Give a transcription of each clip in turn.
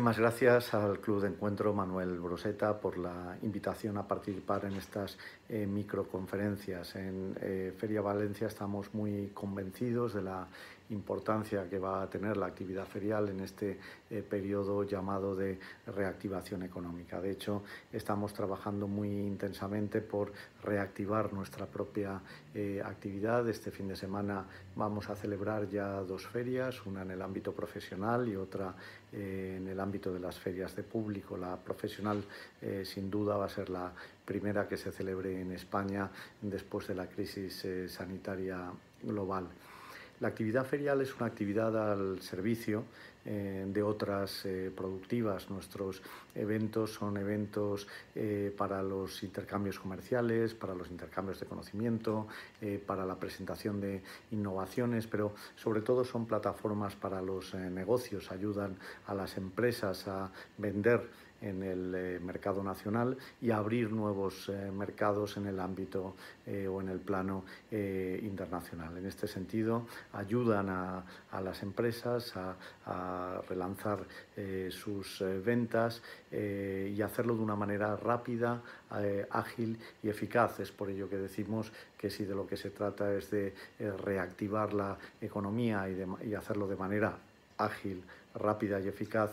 Muchísimas gracias al Club de Encuentro Manuel Broseta por la invitación a participar en estas microconferencias. En Feria Valencia estamos muy convencidos de la importancia que va a tener la actividad ferial en este periodo llamado de reactivación económica. De hecho, estamos trabajando muy intensamente por reactivar nuestra propia actividad. Este fin de semana vamos a celebrar ya dos ferias, una en el ámbito profesional y otra en el ámbito de las ferias de público. La profesional sin duda va a ser la primera que se celebre en España después de la crisis sanitaria global. La actividad ferial es una actividad al servicio de otras productivas. Nuestros eventos son eventos para los intercambios comerciales, para los intercambios de conocimiento, para la presentación de innovaciones, pero sobre todo son plataformas para los negocios, ayudan a las empresas a vender en el mercado nacional y abrir nuevos mercados en el ámbito o en el plano internacional. En este sentido, ayudan a las empresas a relanzar sus ventas y hacerlo de una manera rápida, ágil y eficaz. Es por ello que decimos que si de lo que se trata es de reactivar la economía y hacerlo de manera ágil, rápida y eficaz,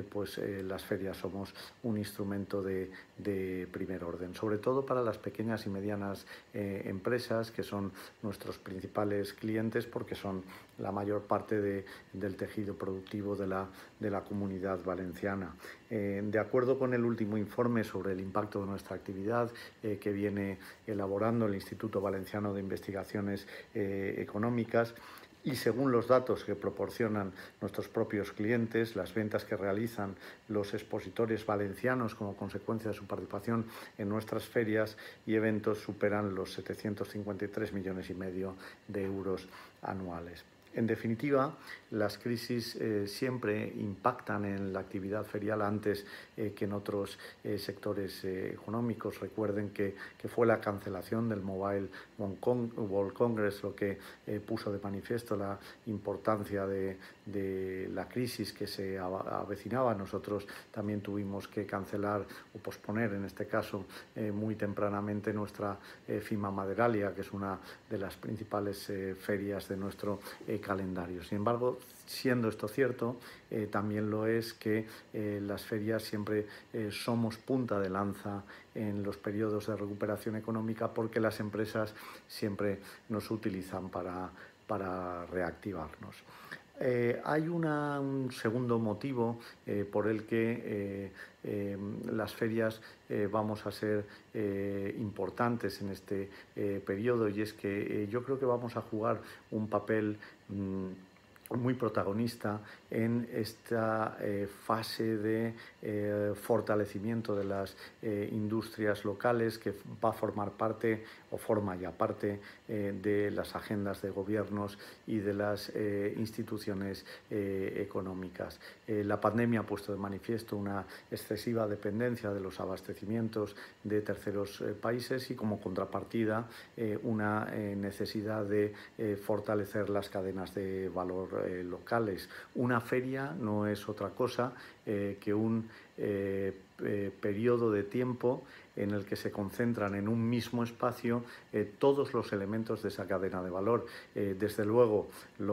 las ferias somos un instrumento de primer orden, sobre todo para las pequeñas y medianas empresas, que son nuestros principales clientes porque son la mayor parte del tejido productivo de la Comunidad Valenciana. De acuerdo con el último informe sobre el impacto de nuestra actividad que viene elaborando el Instituto Valenciano de Investigaciones Económicas, y según los datos que proporcionan nuestros propios clientes, las ventas que realizan los expositores valencianos como consecuencia de su participación en nuestras ferias y eventos superan los 753,5 millones de euros anuales. En definitiva, las crisis siempre impactan en la actividad ferial antes que en otros sectores económicos. Recuerden que fue la cancelación del Mobile World Congress lo que puso de manifiesto la importancia de la crisis que se avecinaba. Nosotros también tuvimos que cancelar o posponer, en este caso, muy tempranamente nuestra FIMA Maderalia, que es una de las principales ferias de nuestro calendario. Sin embargo, siendo esto cierto, también lo es que las ferias siempre somos punta de lanza en los periodos de recuperación económica porque las empresas siempre nos utilizan para reactivarnos. Hay un segundo motivo por el que las ferias vamos a ser importantes en este periodo, y es que yo creo que vamos a jugar un papel muy protagonista en esta fase de fortalecimiento de las industrias locales, que va a formar parte o forma ya parte de las agendas de gobiernos y de las instituciones económicas. La pandemia ha puesto de manifiesto una excesiva dependencia de los abastecimientos de terceros países y, como contrapartida, una necesidad de fortalecer las cadenas de valor locales. Una feria no es otra cosa que un periodo de tiempo en el que se concentran en un mismo espacio todos los elementos de esa cadena de valor. Desde luego,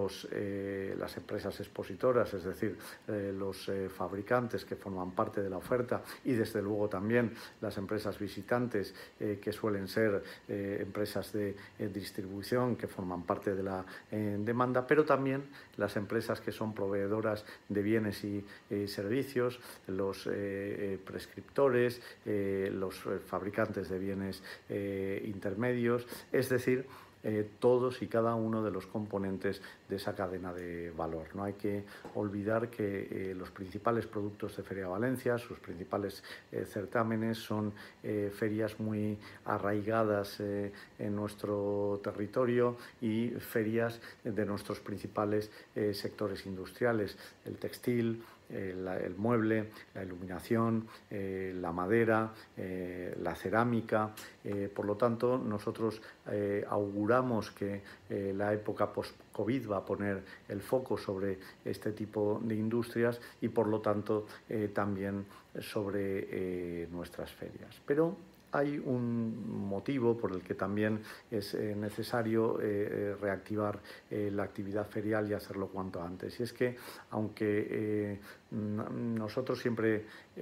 las empresas expositoras, es decir, los fabricantes que forman parte de la oferta, y desde luego también las empresas visitantes, que suelen ser empresas de distribución que forman parte de la demanda, pero también las empresas que son proveedoras de bienes y servicios, los prescriptores, los fabricantes de bienes intermedios, es decir, todos y cada uno de los componentes de esa cadena de valor. No hay que olvidar que los principales productos de Feria Valencia, sus principales certámenes, son ferias muy arraigadas en nuestro territorio y ferias de nuestros principales sectores industriales, el textil, el mueble, la iluminación, la madera, la cerámica. Por lo tanto, nosotros auguramos que la época post-COVID va a poner el foco sobre este tipo de industrias y, por lo tanto, también sobre nuestras ferias. Pero hay un motivo por el que también es necesario reactivar la actividad ferial y hacerlo cuanto antes. Y es que, aunque nosotros siempre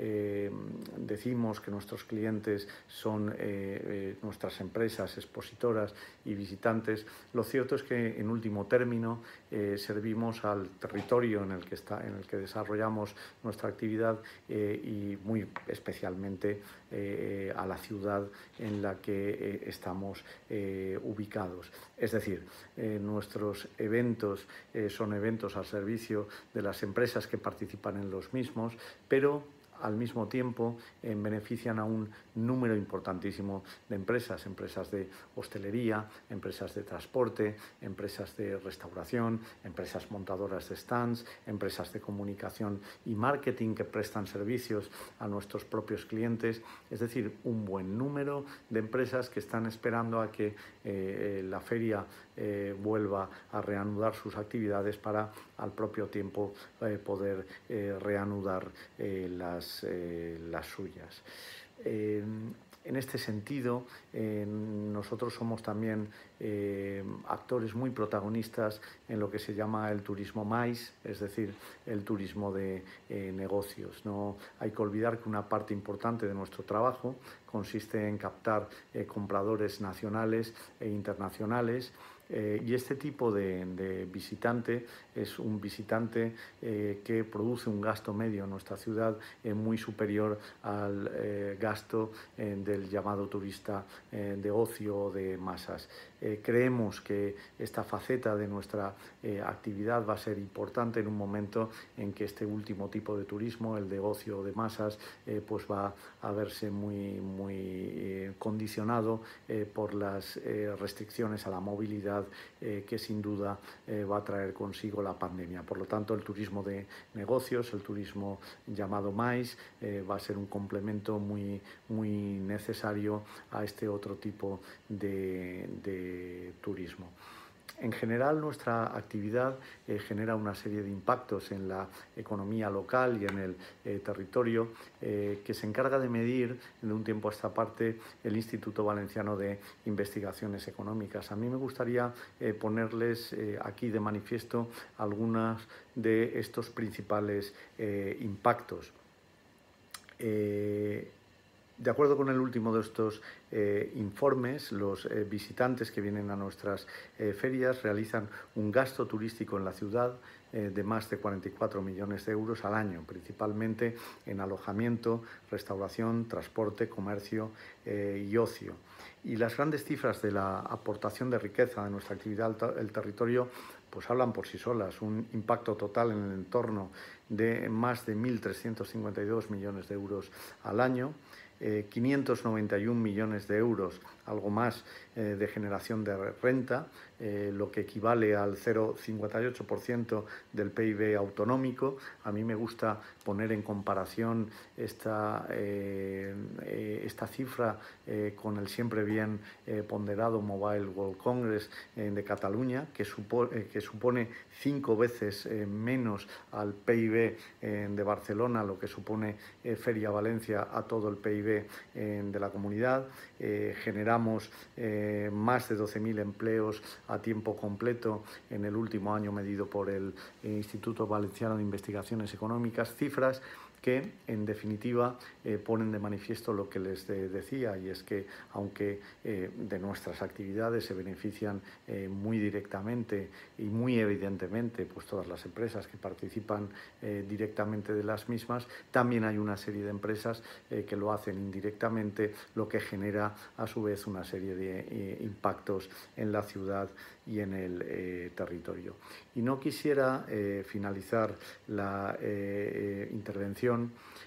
decimos que nuestros clientes son nuestras empresas expositoras y visitantes, lo cierto es que, en último término, servimos al territorio en el que desarrollamos nuestra actividad y muy especialmente a la ciudad en la que estamos ubicados. Es decir, nuestros eventos son eventos al servicio de las empresas que participan en los mismos, pero al mismo tiempo benefician a un número importantísimo de empresas, empresas de hostelería, empresas de transporte, empresas de restauración, empresas montadoras de stands, empresas de comunicación y marketing que prestan servicios a nuestros propios clientes, es decir, un buen número de empresas que están esperando a que la feria vuelva a reanudar sus actividades para al propio tiempo poder reanudar las suyas. En este sentido, nosotros somos también actores muy protagonistas en lo que se llama el turismo MAIS, es decir, el turismo de negocios. No hay que olvidar que una parte importante de nuestro trabajo consiste en captar compradores nacionales e internacionales. Y este tipo de visitante es un visitante que produce un gasto medio en nuestra ciudad muy superior al gasto del llamado turista de ocio o de masas. Creemos que esta faceta de nuestra actividad va a ser importante en un momento en que este último tipo de turismo, el de ocio o de masas, pues va a verse muy condicionado por las restricciones a la movilidad que sin duda va a traer consigo la pandemia. Por lo tanto, el turismo de negocios, el turismo llamado MAIS, va a ser un complemento muy necesario a este otro tipo de turismo. En general, nuestra actividad genera una serie de impactos en la economía local y en el territorio que se encarga de medir de un tiempo a esta parte el Instituto Valenciano de Investigaciones Económicas. A mí me gustaría ponerles aquí de manifiesto algunos de estos principales impactos. De acuerdo con el último de estos informes, los visitantes que vienen a nuestras ferias realizan un gasto turístico en la ciudad de más de 44 millones de euros al año, principalmente en alojamiento, restauración, transporte, comercio y ocio. Y las grandes cifras de la aportación de riqueza de nuestra actividad al territorio pues hablan por sí solas. Un impacto total en el entorno de más de 1.352 millones de euros al año, 591 millones de euros, algo más, de generación de renta, lo que equivale al 0,58% del PIB autonómico. A mí me gusta poner en comparación esta cifra con el siempre bien ponderado Mobile World Congress de Cataluña, que supone 5 veces menos al PIB de Barcelona, lo que supone Feria Valencia a todo el PIB de la comunidad. Generamos más de 12.000 empleos a tiempo completo en el último año medido por el Instituto Valenciano de Investigaciones Económicas, cifras que, en definitiva, ponen de manifiesto lo que les decía, y es que, aunque de nuestras actividades se benefician muy directamente y muy evidentemente pues todas las empresas que participan directamente de las mismas, también hay una serie de empresas que lo hacen indirectamente, lo que genera, a su vez, una serie de impactos en la ciudad y en el territorio. Y no quisiera finalizar la intervención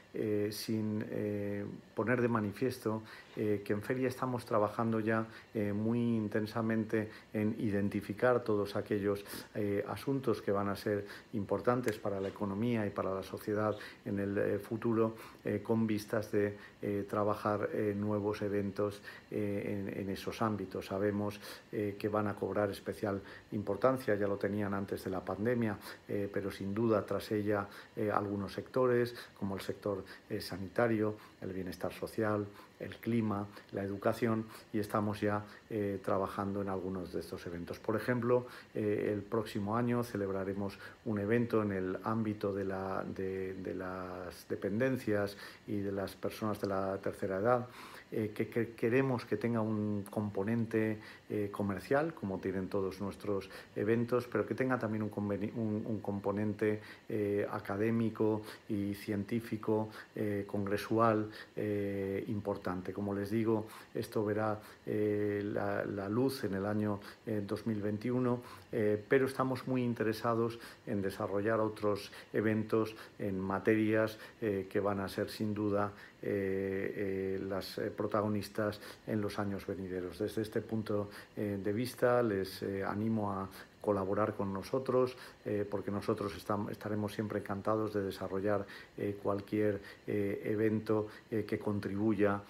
sin poner de manifiesto que en Feria estamos trabajando ya muy intensamente en identificar todos aquellos asuntos que van a ser importantes para la economía y para la sociedad en el futuro, con vistas de trabajar nuevos eventos en esos ámbitos. Sabemos que van a cobrar especial importancia, ya lo tenían antes de la pandemia, pero sin duda tras ella algunos sectores, como el sector sanitario, el bienestar social, el clima, la educación, y estamos ya trabajando en algunos de estos eventos. Por ejemplo, el próximo año celebraremos un evento en el ámbito de las dependencias y de las personas de la tercera edad, que queremos que tenga un componente comercial, como tienen todos nuestros eventos, pero que tenga también un componente académico y científico, congresual, importante. Como les digo, esto verá la luz en el año 2021, pero estamos muy interesados en desarrollar otros eventos en materias que van a ser sin duda las protagonistas en los años venideros. Desde este punto de vista les animo a colaborar con nosotros, porque nosotros estaremos siempre encantados de desarrollar cualquier evento que contribuya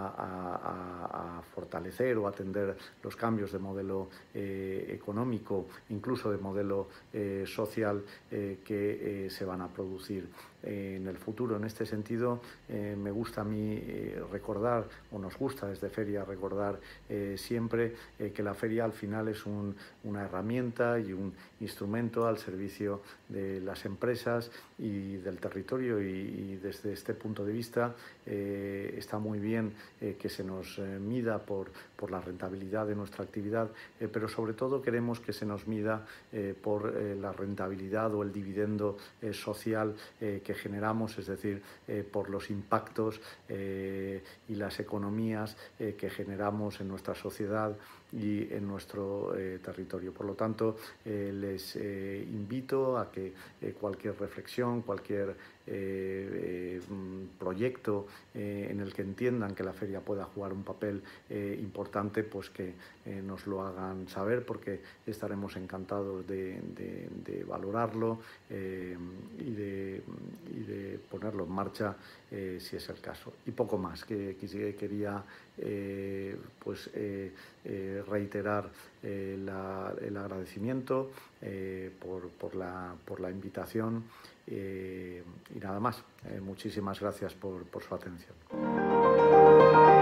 a fortalecer o atender los cambios de modelo económico, incluso de modelo social que se van a producir en el futuro. En este sentido, me gusta a mí recordar, o nos gusta desde Feria recordar siempre que la feria al final es una herramienta y un instrumento al servicio de las empresas y del territorio, y desde este punto de vista está muy bien que se nos mida por la rentabilidad de nuestra actividad, pero sobre todo queremos que se nos mida por la rentabilidad o el dividendo social que generamos, es decir, por los impactos y las economías que generamos en nuestra sociedad y en nuestro territorio. Por lo tanto, les invito a que cualquier reflexión, cualquier proyecto en el que entiendan que la feria pueda jugar un papel importante, pues que nos lo hagan saber, porque estaremos encantados de valorarlo y de ponerlo en marcha si es el caso. Y poco más, que quería reiterar el agradecimiento por la invitación y nada más. Muchísimas gracias por su atención.